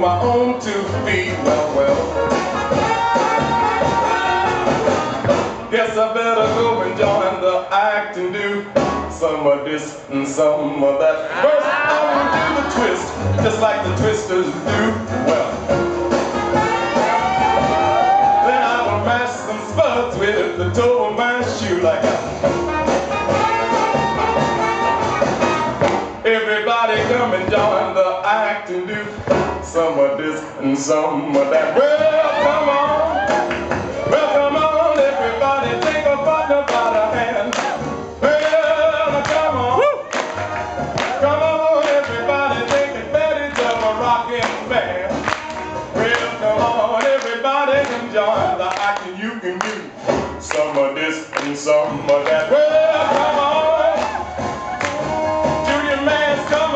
my own 2 feet. Well, guess I better go and join the act and do some of this and some of that. First I will do the twist, just like the twisters do. Well, then I will mash some spuds with the toe of my shoe like that. Everybody come and join the act and do some of this and some of that. Well, come on. Well, come on, everybody, take a partner by the hand. Well, come on. Come on, everybody, take advantage of a rockin' band. Well, come on, everybody can join the act and you can do some of this and some of that. Well, come on. Junior man's coming.